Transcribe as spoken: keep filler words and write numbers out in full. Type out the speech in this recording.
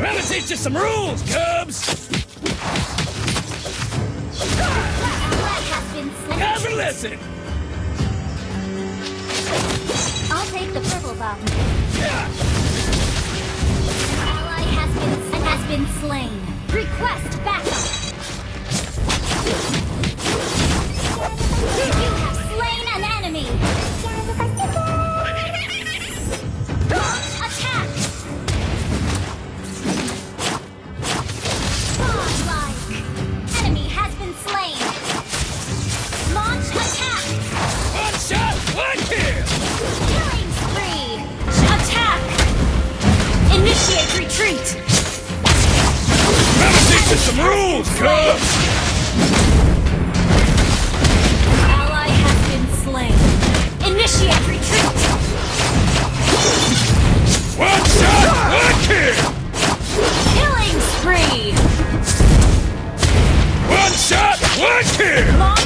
Let me teach you some rules, cubs! Have a listen! I'll take the purple buff. An ally has been, has been slain. Request backup! You have slain an enemy! Attack! Godlike! Enemy has been slain! Launch attack! One shot, one kill! Killing spree! Attack! Initiate retreat! Let me teach you some rules, cubs! Ally has been slain. Initiate retreat! One shot, one kill! Killing spree! One shot, one kill! Launch